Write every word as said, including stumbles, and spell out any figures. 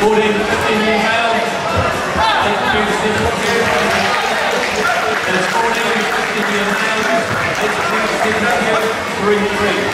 fourteen, fifteen year male. Eight two seven two. That's fourteen, fifteen year male. Eight two seven two. Three three.